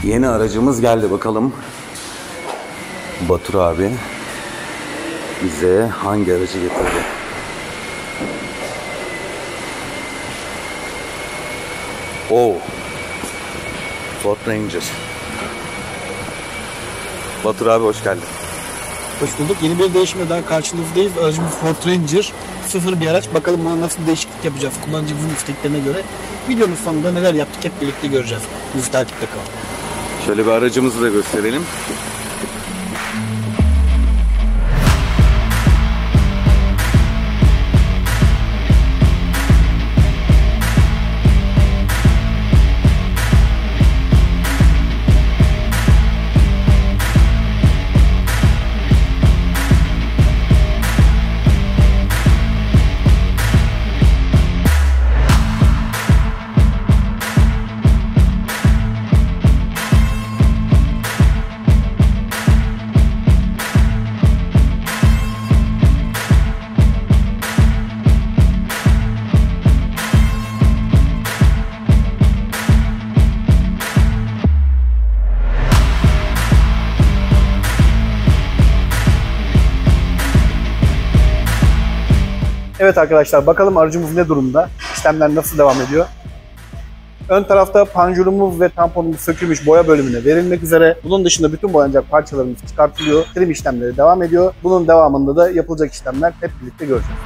Yeni aracımız geldi, bakalım Batur abi bize hangi aracı getirdi? Oo, Ford Ranger. Batur abi hoş geldin. Hoş bulduk. Yeni bir değişimle daha karşınızdayız. Aracımız Ford Ranger. Sıfır bir araç. Bakalım buna nasıl değişiklik yapacağız kullanıcımızın isteklerine göre. Videonun sonunda neler yaptık hep birlikte göreceğiz. Bizi takipte kalın. Şöyle bir aracımızı da gösterelim. Evet arkadaşlar, bakalım aracımız ne durumda? İşlemler nasıl devam ediyor? Ön tarafta panjurumuz ve tamponumuz sökülmüş, boya bölümüne verilmek üzere. Bunun dışında bütün boyanacak parçalarımız çıkartılıyor. Trim işlemleri devam ediyor. Bunun devamında da yapılacak işlemler hep birlikte göreceğiz.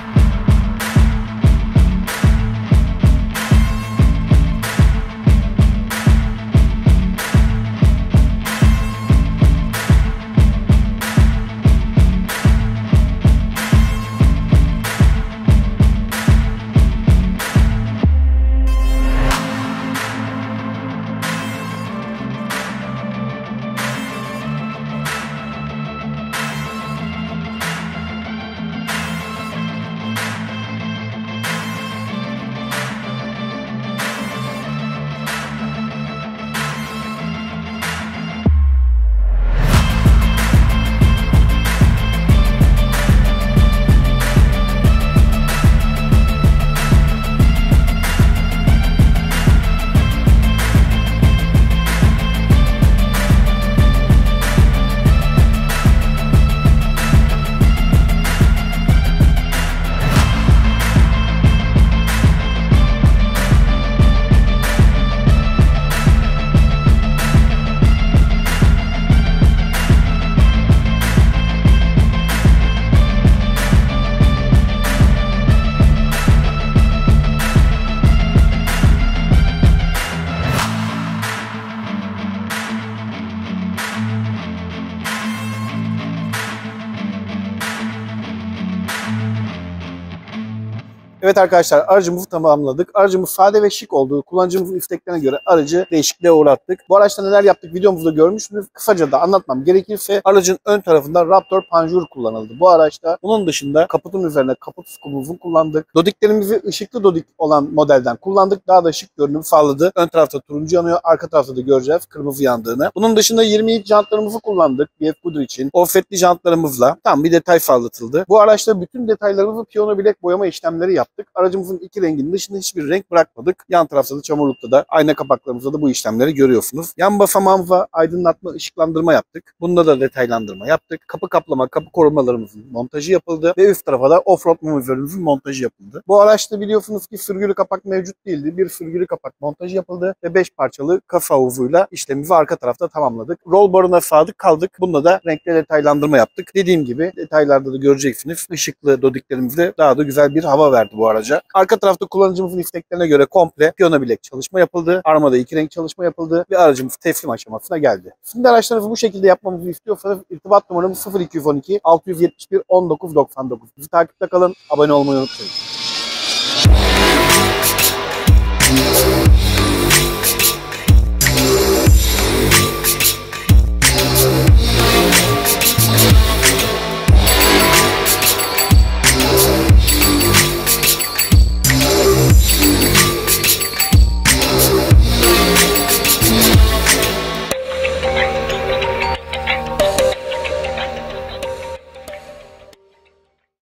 Evet arkadaşlar, aracımızı tamamladık. Aracımız sade ve şık olduğu kullanıcımızın isteklerine göre aracı değişikliğe uğrattık. Bu araçta neler yaptık videomuzda görmüşsünüz. Kısaca da anlatmam gerekirse aracın ön tarafında Raptor panjur kullanıldı. Bu araçta bunun dışında kaputun üzerine kaput skumumuzu kullandık. Dodiklerimizi ışıklı dodik olan modelden kullandık. Daha da şık görünüm sağladı. Ön tarafta turuncu yanıyor. Arka tarafta da göreceğiz kırmızı yandığını. Bunun dışında 22 jantlarımızı kullandık. BF Goodrich için. Offsetli jantlarımızla tam bir detay sağlatıldı. Bu araçta bütün detaylarımızı piyano bilek boyama işlemleri yaptık. Aracımızın iki renginin dışında hiçbir renk bırakmadık. Yan tarafta da çamurlukta da ayna kapaklarımızda da bu işlemleri görüyorsunuz. Yan basamağımıza aydınlatma, ışıklandırma yaptık. Bunda da detaylandırma yaptık. Kapı kaplama, kapı korumalarımızın montajı yapıldı ve üst tarafa da offroad mumiflerimizin montajı yapıldı. Bu araçta biliyorsunuz ki sürgülü kapak mevcut değildi. Bir sürgülü kapak montajı yapıldı ve 5 parçalı kafa havuzuyla işlemimizi arka tarafta tamamladık. Roll barına sadık kaldık. Bunda da renkli detaylandırma yaptık. Dediğim gibi detaylarda da göreceksiniz. Işıklı dodiklerimizle daha da güzel bir hava verdi bu araca. Arka tarafta kullanıcımızın isteklerine göre komple piyano bilek çalışma yapıldı. Armada 2 renk çalışma yapıldı ve aracımız teslim aşamasına geldi. Şimdi araçlarınızı bu şekilde yapmamızı istiyorsanız irtibat numaramız 0212 671 1999. Bizi takipte kalın, abone olmayı unutmayın.